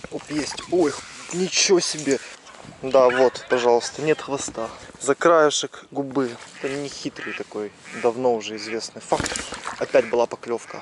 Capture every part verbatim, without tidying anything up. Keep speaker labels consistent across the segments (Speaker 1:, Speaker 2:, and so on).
Speaker 1: Оп, есть. Ой, ничего себе. Да, вот, пожалуйста, нет хвоста. За краешек губы. Это не хитрый такой, давно уже известный факт. Опять была поклевка.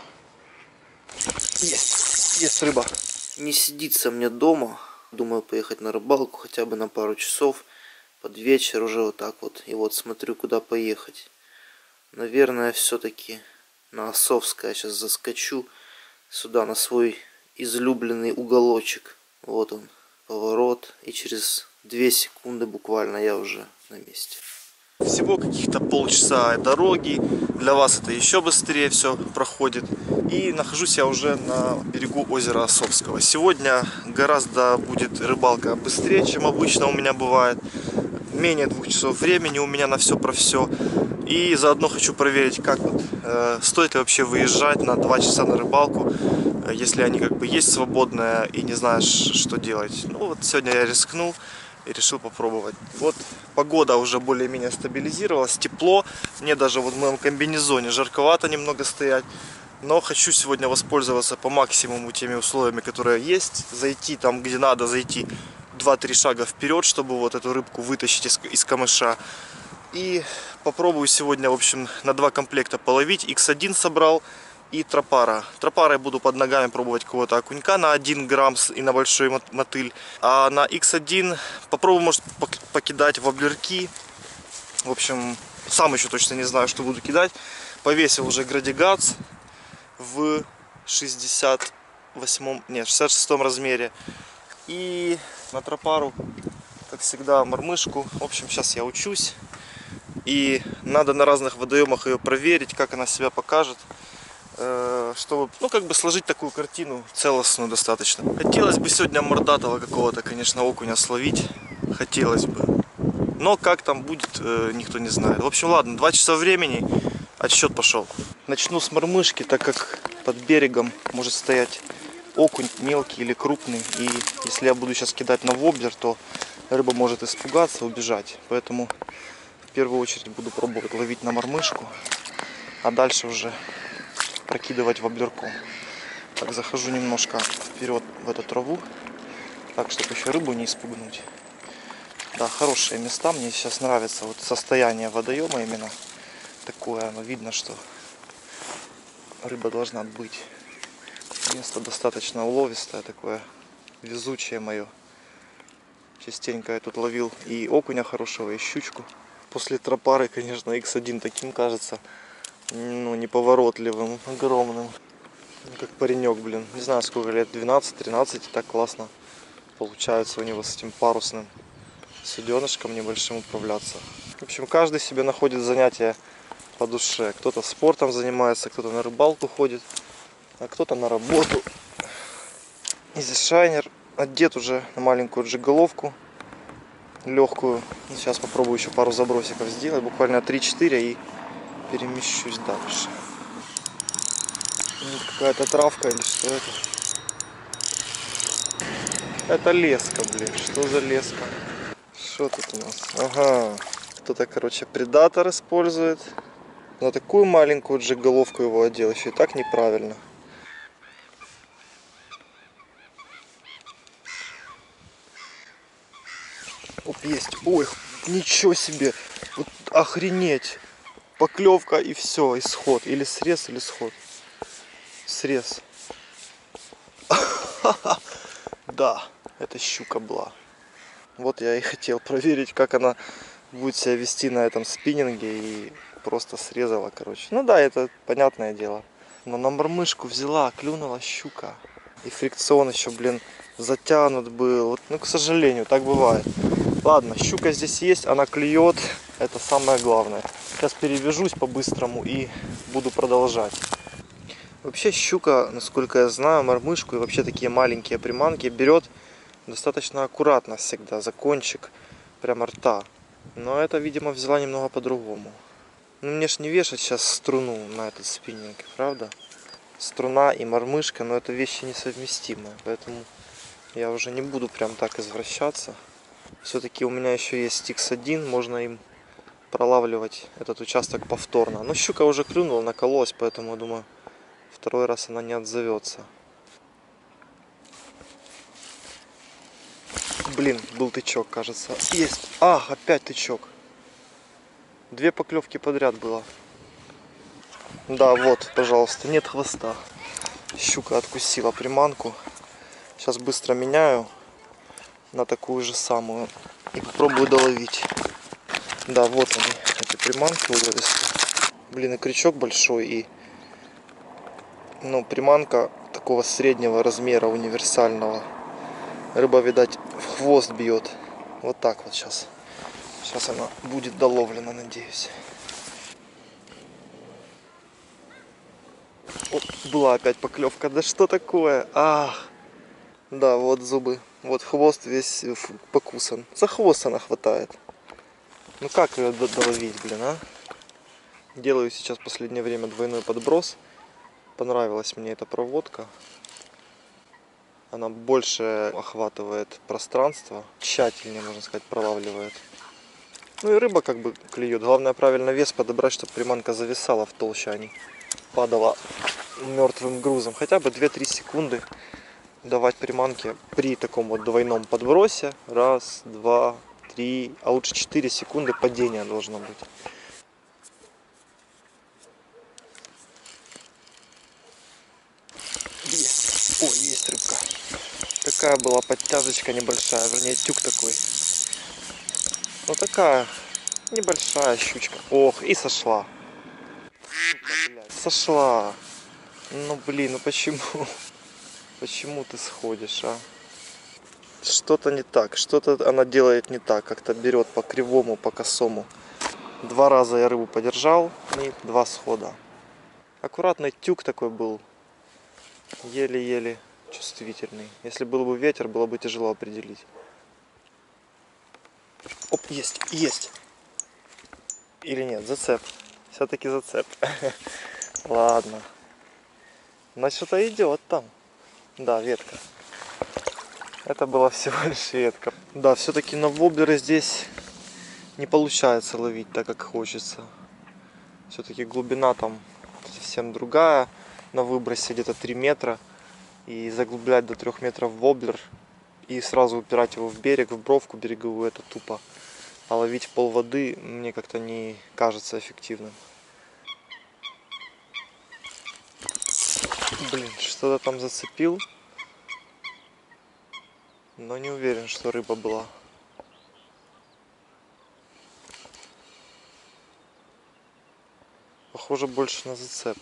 Speaker 1: Есть, есть рыба. Не сидится мне дома. Думаю поехать на рыбалку хотя бы на пару часов. Под вечер уже вот так вот. И вот смотрю, куда поехать. Наверное, все-таки на Осовское сейчас заскочу. Сюда на свой излюбленный уголочек. Вот он, поворот. И через две секунды буквально я уже на месте. Всего каких-то полчаса дороги. Для вас это еще быстрее все проходит. И нахожусь я уже на берегу озера Осовского. Сегодня гораздо будет рыбалка быстрее, чем обычно у меня бывает. Менее двух часов времени у меня на все про все. И заодно хочу проверить, как вот, э, стоит ли вообще выезжать на два часа на рыбалку, э, если они как бы есть свободные и не знаешь, что делать. Ну вот сегодня я рискнул и решил попробовать. Вот погода уже более-менее стабилизировалась, тепло. Мне даже вот в моем комбинезоне жарковато немного стоять. Но хочу сегодня воспользоваться по максимуму теми условиями, которые есть. Зайти там, где надо зайти, два-три шага вперед, чтобы вот эту рыбку вытащить из, из камыша. И попробую сегодня, в общем, на два комплекта половить. икс один собрал и тропара. Тропарой буду под ногами пробовать какого-то окунька на один грамм и на большой мотыль. А на икс один попробую, может, покидать воблерки. В общем, сам еще точно не знаю, что буду кидать. Повесил уже градигац в шестьдесят восьмом, нет, шестьдесят шестом размере. И на тропару, как всегда, мормышку. В общем, сейчас я учусь. И надо на разных водоемах ее проверить, как она себя покажет, чтобы, ну, как бы сложить такую картину целостную достаточно. Хотелось бы сегодня мордатого какого-то, конечно, окуня словить. Хотелось бы. Но как там будет, никто не знает. В общем, ладно, два часа времени, отсчет пошел. Начну с мормышки, так как под берегом может стоять окунь мелкий или крупный. И если я буду сейчас кидать на воблер, то рыба может испугаться, убежать. Поэтому в первую очередь буду пробовать ловить на мормышку, а дальше уже прокидывать воблерком. Так, захожу немножко вперед в эту траву, так, чтобы еще рыбу не испугнуть. Да, хорошие места, мне сейчас нравится вот состояние водоема именно такое, оно видно, что рыба должна быть. Место достаточно уловистое, такое везучее мое. Частенько я тут ловил и окуня хорошего, и щучку. После тропары, конечно, икс один таким кажется, ну, неповоротливым, огромным. Как паренек, блин. Не знаю, сколько лет, двенадцать-тринадцать, так классно получается у него с этим парусным суденышком небольшим управляться. В общем, каждый себе находит занятие по душе. Кто-то спортом занимается, кто-то на рыбалку ходит, а кто-то на работу. Здесь шайнер одет уже на маленькую джиголовку легкую. Сейчас попробую еще пару забросиков сделать, буквально три-четыре, и перемещусь дальше. Какая-то травка или что это? Это леска, блин. Что за леска? Что тут у нас? Ага. Кто-то, короче, предатор использует. На такую маленькую джиголовку его одел. Еще и так неправильно. Оп, есть. Ой, ничего себе. Вот охренеть. Поклевка и все, исход. Или срез, или сход. Срез. Да, это щука была. Вот я и хотел проверить, как она будет себя вести на этом спиннинге, и просто срезала, короче. Ну да, это понятное дело. Но на мормышку взяла, клюнула щука. И фрикцион еще, блин, затянут был. Вот, ну, к сожалению, так бывает. Ладно, щука здесь есть, она клюет. Это самое главное. Сейчас перевяжусь по-быстрому и буду продолжать. Вообще щука, насколько я знаю, мормышку и вообще такие маленькие приманки берет достаточно аккуратно всегда, за кончик прямо рта. Но это, видимо, взяла немного по-другому. Ну, мне ж не вешать сейчас струну на этот спиннинг, правда? Струна и мормышка, но это вещи несовместимые, поэтому я уже не буду прям так извращаться. Все-таки у меня еще есть икс один, можно им пролавливать этот участок повторно. Но щука уже клюнула, накололась, поэтому, я думаю, второй раз она не отзовется.
Speaker 2: Блин, был тычок, кажется. Есть. А, опять тычок. Две поклевки подряд было. Да, вот, пожалуйста, нет хвоста. Щука откусила приманку. Сейчас быстро меняю на такую же самую и попробую доловить. Да, вот они, эти приманки уловистые. Блин, и крючок большой, и ну, приманка такого среднего размера, универсального. Рыба, видать, в хвост бьет. Вот так вот сейчас. Сейчас она будет доловлена, надеюсь. О, была опять поклевка. Да что такое? Ах! Да, вот зубы. Вот хвост весь покусан. За хвост она хватает. Ну как ее доловить, блин, а? Делаю сейчас в последнее время двойной подброс. Понравилась мне эта проводка. Она больше охватывает пространство. Тщательнее, можно сказать, пролавливает. Ну и рыба как бы клюет. Главное правильно вес подобрать, чтобы приманка зависала в толще, а не падала мертвым грузом. Хотя бы две-три секунды давать приманке при таком вот двойном подбросе. Раз, два, три, а лучше четыре секунды падения должно быть. Есть. Ой, есть рыбка. Такая была подтяжечка небольшая, вернее тюк такой. Ну такая небольшая щучка. Ох, и сошла. Сошла. Ну блин, ну почему? Почему ты сходишь, а? Что-то не так. Что-то она делает не так. Как-то берет по кривому, по косому. Два раза я рыбу подержал. И два схода. Аккуратный тюк такой был. Еле-еле чувствительный. Если был бы ветер, было бы тяжело определить. Оп, есть, есть. Или нет, зацеп. Все-таки зацеп. Ладно. Но что-то идет там. Да, ветка. Это была всего лишь ветка. Да, все-таки на воблеры здесь не получается ловить так, как хочется. Все-таки глубина там совсем другая. На выбросе где-то три метра. И заглублять до трёх метров воблер и сразу упирать его в берег, в бровку береговую, это тупо. А ловить в полводы мне как-то не кажется эффективным. Блин, что-то там зацепил. Но не уверен, что рыба была. Похоже больше на зацеп.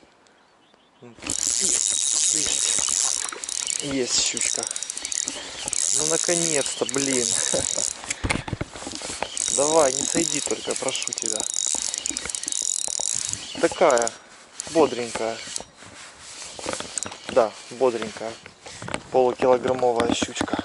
Speaker 2: Есть, есть. Есть щучка. Ну наконец-то, блин. Давай, не сойди только, прошу тебя. Такая, бодренькая. Да, бодренькая. Полукилограммовая щучка.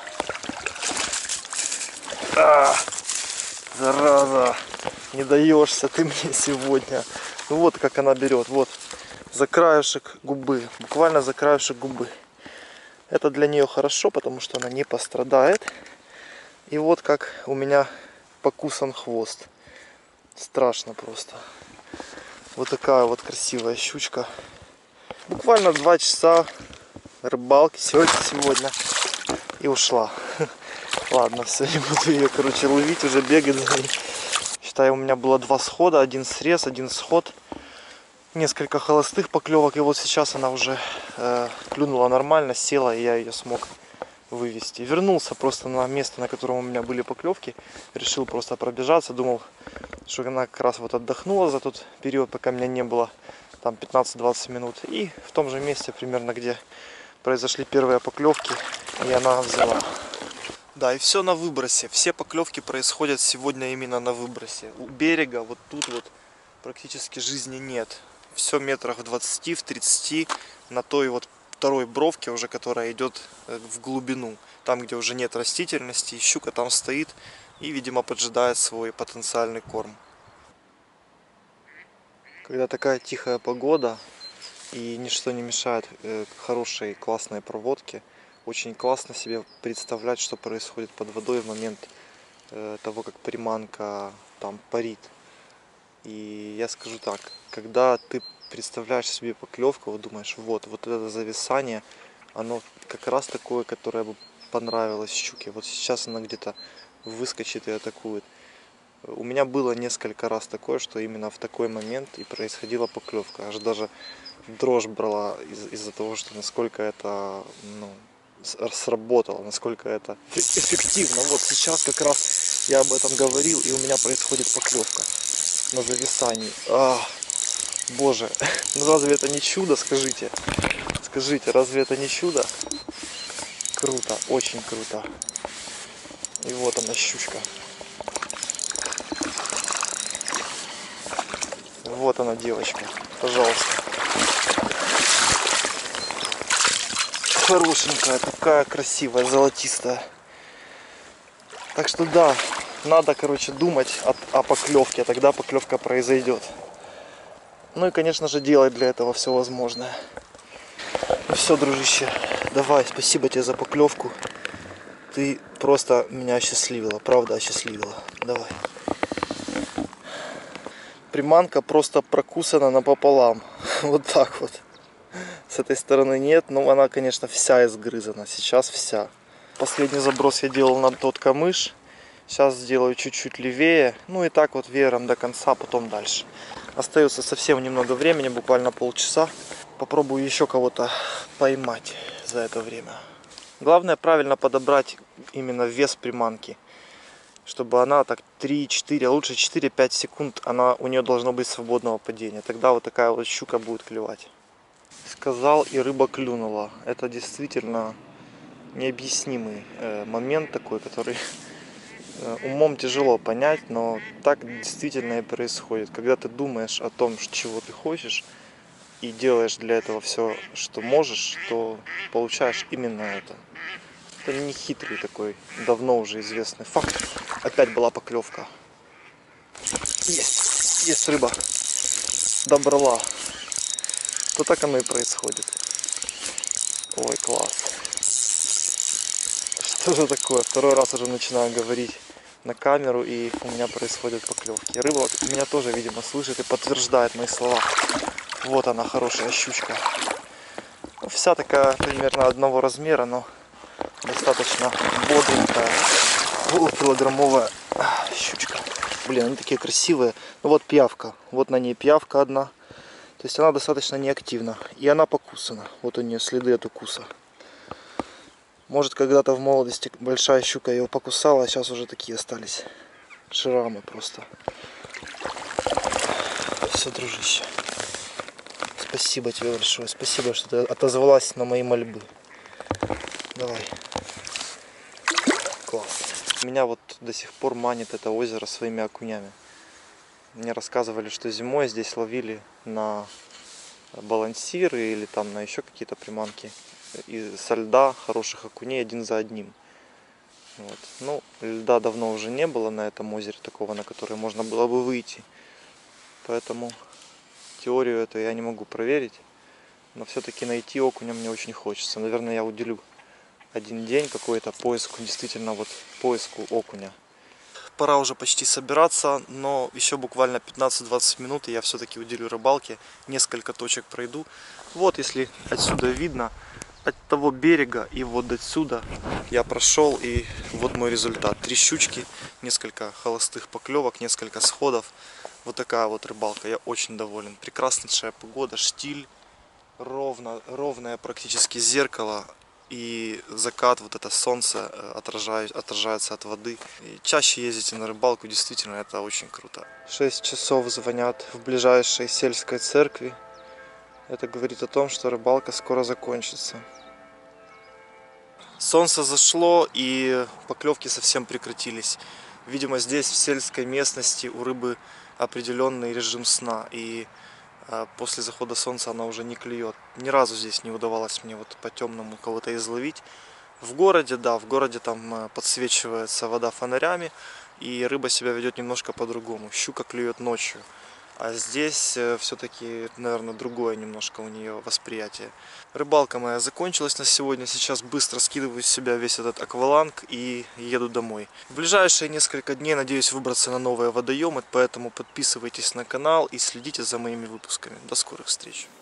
Speaker 2: А, зараза, не даешься ты мне сегодня. Ну вот как она берет, вот за краешек губы, буквально за краешек губы. Это для нее хорошо, потому что она не пострадает. И вот как у меня покусан хвост. Страшно просто. Вот такая вот красивая щучка. Буквально два часа рыбалки сегодня, сегодня и ушла. Ладно, все, не буду ее, короче, ловить, уже бегать за ней. Считаю, у меня было два схода, один срез, один сход. Несколько холостых поклевок, и вот сейчас она уже э, клюнула нормально, села, и я ее смог вывести. Вернулся просто на место, на котором у меня были поклевки. Решил просто пробежаться, думал, что она как раз вот отдохнула за тот период, пока меня не было, там пятнадцать-двадцать минут. И в том же месте, примерно, где произошли первые поклевки, и она взяла. Да, и все на выбросе. Все поклевки происходят сегодня именно на выбросе. У берега вот тут вот практически жизни нет. Все метрах в двадцати, в тридцати на той вот второй бровке уже, которая идет в глубину. Там, где уже нет растительности, щука там стоит и, видимо, поджидает свой потенциальный корм. Когда такая тихая погода и ничто не мешает хорошей, классной проводке, очень классно себе представлять, что происходит под водой в момент того, как приманка там парит. И я скажу так, когда ты представляешь себе поклевку, вот думаешь, вот, вот это зависание, оно как раз такое, которое бы понравилось щуке. Вот сейчас она где-то выскочит и атакует. У меня было несколько раз такое, что именно в такой момент и происходила поклевка. Аж даже дрожь брала из- из-за того, что насколько это, ну, сработало, насколько это эффективно. Вот сейчас как раз я об этом говорил, и у меня происходит поклевка на зависании. А, боже, ну разве это не чудо, скажите? Скажите, разве это не чудо? Круто, очень круто. И вот она, щучка. Вот она, девочка, пожалуйста. Хорошенькая, такая красивая, золотистая. Так что да, надо, короче, думать о, о поклевке, тогда поклевка произойдет. Ну и, конечно же, делать для этого все возможное. Ну все, дружище, давай, спасибо тебе за поклевку. Ты просто меня осчастливила, правда осчастливила. Давай. Приманка просто прокусана напополам. Вот так вот. С этой стороны нет, но она, конечно, вся изгрызана. Сейчас вся. Последний заброс я делал на тот камыш. Сейчас сделаю чуть-чуть левее. Ну и так вот веером до конца, потом дальше. Остается совсем немного времени, буквально полчаса. Попробую еще кого-то поймать за это время. Главное правильно подобрать именно вес приманки. Чтобы она так три-четыре, а лучше четыре-пять секунд, она, у нее должно быть свободного падения. Тогда вот такая вот щука будет клевать. Сказал, и рыба клюнула. Это действительно необъяснимый э, момент такой, который э, умом тяжело понять, но так действительно и происходит. Когда ты думаешь о том, чего ты хочешь, и делаешь для этого все, что можешь, то получаешь именно это. Это не хитрый такой, давно уже известный факт. Опять была поклевка. Есть, есть рыба. Добрала. То так оно и происходит. Ой, класс. Что же такое? Второй раз уже начинаю говорить на камеру, и у меня происходят поклевки. Рыба меня тоже, видимо, слышит и подтверждает мои слова. Вот она, хорошая щучка. Ну, вся такая примерно одного размера, но достаточно бодренькая, полукилограммовая щучка. Блин, они такие красивые. Ну вот пиявка. Вот на ней пиявка одна. То есть она достаточно неактивна. И она покусана. Вот у нее следы от укуса. Может, когда-то в молодости большая щука ее покусала, а сейчас уже такие остались. Шрамы просто. Все, дружище. Спасибо тебе большое. Спасибо, что ты отозвалась на мои мольбы. Давай. Класс. Меня вот до сих пор манит это озеро своими окунями. Мне рассказывали, что зимой здесь ловили на балансиры или там на еще какие-то приманки и со льда хороших окуней один за одним. Вот. Ну, льда давно уже не было на этом озере такого, на которое можно было бы выйти. Поэтому теорию эту я не могу проверить. Но все-таки найти окуня мне очень хочется. Наверное, я уделю один день какой-то поиску, действительно вот поиску окуня. Пора уже почти собираться, но еще буквально пятнадцать-двадцать минут, и я все-таки уделю рыбалке. Несколько точек пройду. Вот, если отсюда видно, от того берега и вот отсюда я прошел, и вот мой результат. Три щучки, несколько холостых поклевок, несколько сходов. Вот такая вот рыбалка. Я очень доволен. Прекраснейшая погода, штиль, ровно, ровное практически зеркало. И закат, вот это солнце отражает, отражается от воды. И чаще ездите на рыбалку, действительно, это очень круто. шесть часов звонят в ближайшей сельской церкви. Это говорит о том, что рыбалка скоро закончится. Солнце зашло, и поклевки совсем прекратились. Видимо, здесь, в сельской местности, у рыбы определенный режим сна. И после захода солнца она уже не клюет. Ни разу здесь не удавалось мне вот по темному кого-то изловить. В городе, да, в городе там подсвечивается вода фонарями, и рыба себя ведет немножко по-другому. Щука клюет ночью. А здесь все-таки, наверное, другое немножко у нее восприятие. Рыбалка моя закончилась на сегодня. Сейчас быстро скидываю с себя весь этот акваланг и еду домой. В ближайшие несколько дней надеюсь выбраться на новые водоемы, поэтому подписывайтесь на канал и следите за моими выпусками. До скорых встреч!